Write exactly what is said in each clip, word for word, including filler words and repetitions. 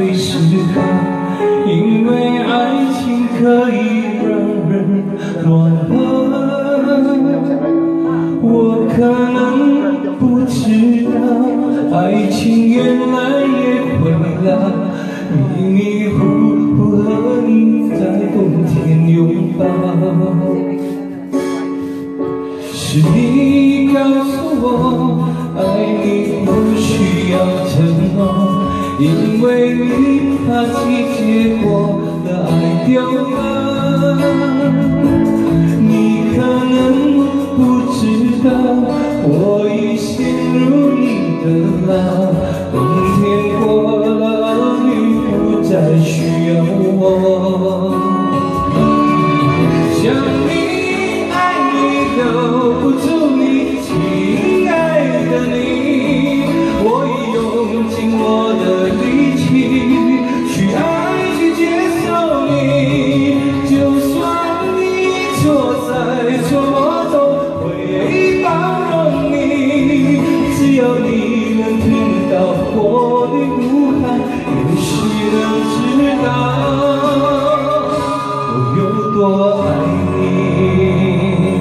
最适合，因为爱情可以让人乱了。我可能不知道，爱情原来也会老，迷迷糊糊和你在冬天拥抱。是你告诉我，爱你不需要承诺，因为你怕季节过了，爱丢了。你可能不知道，我已陷入你的牢。冬天过了，你不再需要我。想你，爱你，留不住你，亲爱的你，我已用尽我的力气去爱，去接受你。就算你错在错中，会包容你。只要你能听到我的呼喊，也许能知道我有多爱你。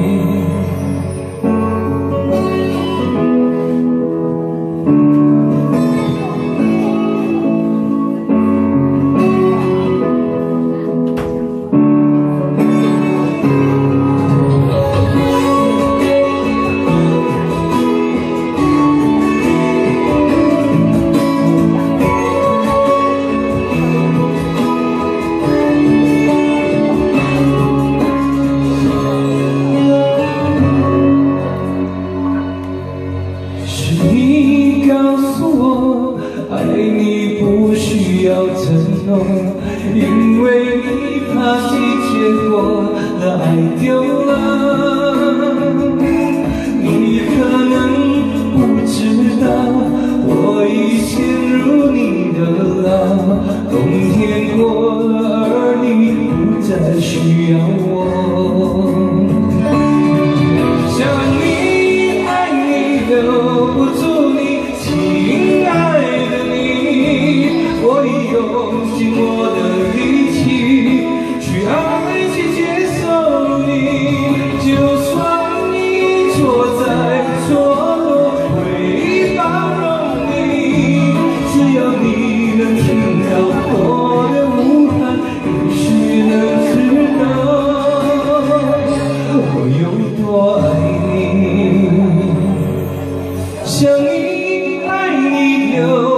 你告诉我，爱你不需要承诺，因为你怕季节过了，爱丢了。你可能不知道，我已陷入你的牢。冬天过了，而你不再需要我。想你，爱你，留不住你，亲爱的你，我已用尽我的力气去爱，去接受你。就算你错在错落，会包容你。只要你能听到我的呼喊，也许能知道我有多爱你。想你，爱你，留